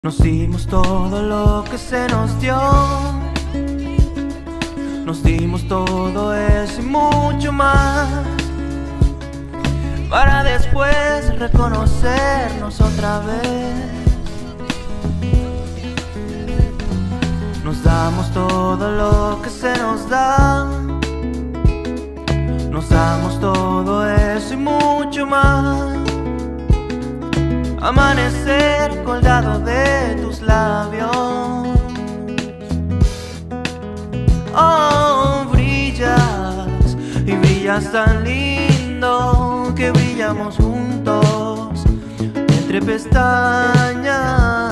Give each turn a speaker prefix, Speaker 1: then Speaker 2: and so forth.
Speaker 1: Nos dimos todo lo que se nos dio, nos dimos todo eso y mucho más, para después reconocernos otra vez. Nos damos todo lo que se nos da, nos damos todo eso y mucho más. Amanecer colgado de tus labios. Oh, brillas y brillas tan lindo que brillamos juntos entre pestañas.